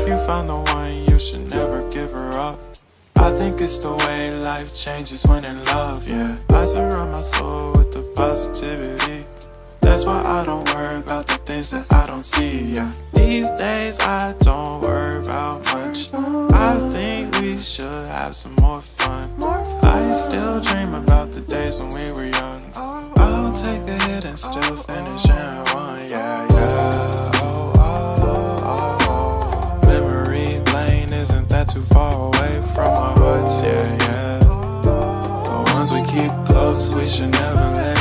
If you found the one, you should never give her up. I think it's the way life changes when in love, yeah. I surround my soul with the positivity. That's why I don't worry about the things that I don't see, yeah. These days I don't worry about much. I think we should have some more fun. I still dream about the days when we were young. I'll take a hit and still finish in one, yeah, yeah. Oh, oh, oh, oh. Memory lane isn't that too far away from our hearts, yeah, yeah. The ones we keep close, we should never let